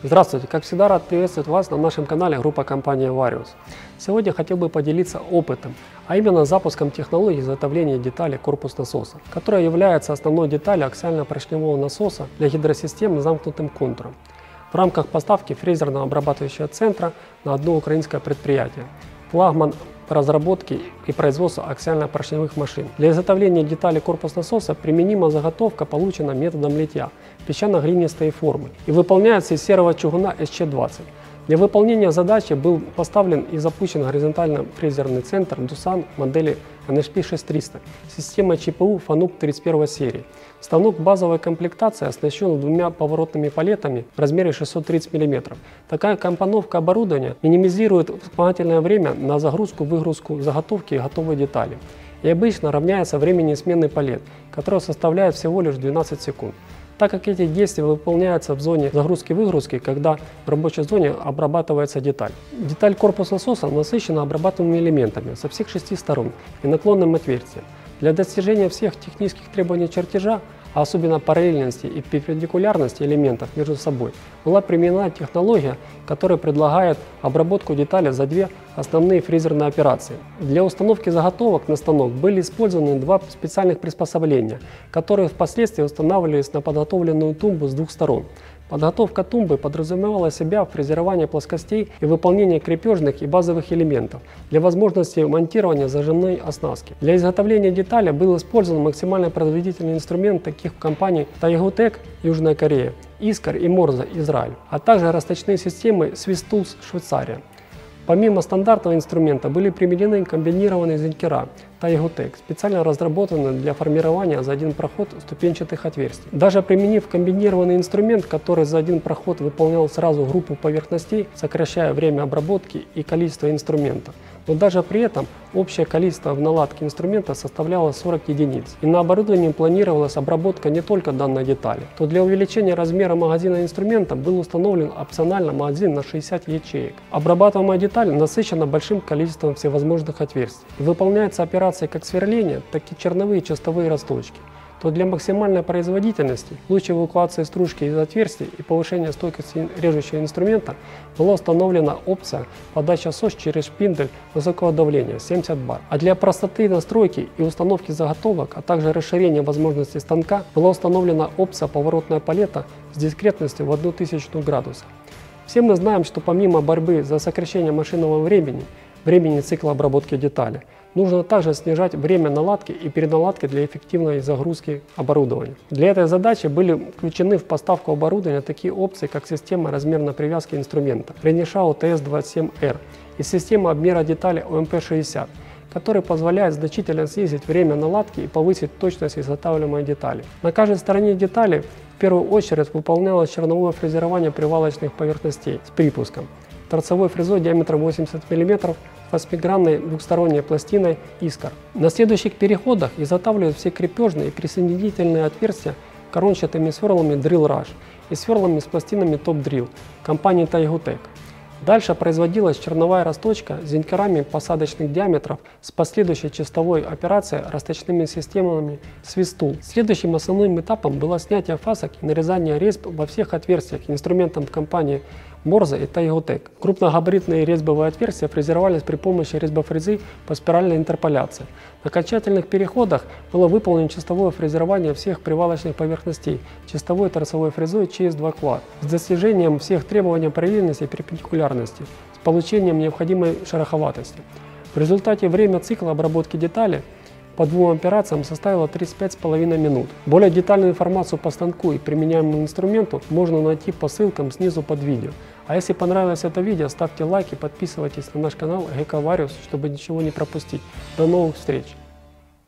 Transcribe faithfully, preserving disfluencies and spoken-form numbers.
Здравствуйте! Как всегда, рад приветствовать вас на нашем канале группа компании Varius. Сегодня хотел бы поделиться опытом, а именно запуском технологии изготовления детали корпус насоса, которая является основной деталью аксиально-поршневого насоса для гидросистем с замкнутым контуром в рамках поставки фрезерного обрабатывающего центра на одно украинское предприятие, флагман разработки и производства аксиально-поршневых машин. Для изготовления деталей корпус насоса применима заготовка, получена методом литья песчано-глинистой формы и выполняется из серого чугуна эс че двадцать. Для выполнения задачи был поставлен и запущен горизонтально фрезерный центр Doosan модели эн эйч пи шесть триста с системой че пэ у Fanuc тридцать первой серии. Станок базовой комплектации оснащен двумя поворотными палетами в размере шестьсот тридцать миллиметров. Такая компоновка оборудования минимизирует вспомогательное время на загрузку-выгрузку заготовки и готовой детали и обычно равняется времени смены палет, которое составляет всего лишь двенадцать секунд. Так как эти действия выполняются в зоне загрузки-выгрузки, когда в рабочей зоне обрабатывается деталь. Деталь корпуса насоса насыщена обрабатываемыми элементами со всех шести сторон и наклонным отверстием. Для достижения всех технических требований чертежа, а особенно параллельности и перпендикулярности элементов между собой, была применена технология, которая предлагает обработку детали за две основные фрезерные операции. Для установки заготовок на станок были использованы два специальных приспособления, которые впоследствии устанавливались на подготовленную тумбу с двух сторон. Подготовка тумбы подразумевала себя фрезерование плоскостей и выполнение крепежных и базовых элементов для возможности монтирования зажимной оснастки. Для изготовления детали был использован максимально производительный инструмент таких компаний Taegutech Южная Корея, Искар и Морза Израиль, а также расточные системы Swiss Tools Швейцария. Помимо стандартного инструмента были применены комбинированные зенкера Taegutech, специально разработанные для формирования за один проход ступенчатых отверстий. Даже применив комбинированный инструмент, который за один проход выполнял сразу группу поверхностей, сокращая время обработки и количество инструментов, но даже при этом общее количество в наладке инструмента составляло сорок единиц. И на оборудовании планировалась обработка не только данной детали, то для увеличения размера магазина инструмента был установлен опционально магазин на шестьдесят ячеек. Обрабатываемая деталь насыщена большим количеством всевозможных отверстий и выполняется операция как сверление, так и черновые и частовые расточки, то для максимальной производительности, лучшей эвакуации стружки из отверстий и повышения стойкости режущего инструмента была установлена опция подача сос через шпиндель высокого давления семьдесят бар. А для простоты настройки и установки заготовок, а также расширения возможностей станка была установлена опция поворотная палета с дискретностью в одну тысячную градуса. Все мы знаем, что помимо борьбы за сокращение машинного времени, времени цикла обработки детали, нужно также снижать время наладки и переналадки для эффективной загрузки оборудования. Для этой задачи были включены в поставку оборудования такие опции, как система размерной привязки инструмента Renishaw тэ эс двадцать семь эр и система обмера детали о эм пэ шестьдесят, который позволяет значительно снизить время наладки и повысить точность изготавливаемой детали. На каждой стороне детали в первую очередь выполнялось черновое фрезерование привалочных поверхностей с припуском, торцевой фрезой диаметром восемьдесят миллиметров, восьмигранной двухсторонней пластиной Искар. На следующих переходах изготавливают все крепежные и присоединительные отверстия корончатыми сверлами Drill Rush и сверлами с пластинами Top Drill компании Taegutech. Дальше производилась черновая расточка с зенкерами посадочных диаметров с последующей чистовой операцией расточными системами Swiss Tool. Следующим основным этапом было снятие фасок и нарезание резьб во всех отверстиях инструментом компании Морза и Taegutech. Крупногабаритные резьбовые отверстия фрезеровались при помощи резьбофрезы по спиральной интерполяции. На окончательных переходах было выполнено чистовое фрезерование всех привалочных поверхностей чистовой торцевой фрезой че эс два квад с достижением всех требований параллельности и перпендикулярности с получением необходимой шероховатости. В результате время цикла обработки детали по двум операциям составило тридцать пять с половиной минут. Более детальную информацию по станку и применяемому инструменту можно найти по ссылкам снизу под видео. А если понравилось это видео, ставьте лайк и подписывайтесь на наш канал гэ ка Varius, чтобы ничего не пропустить. До новых встреч!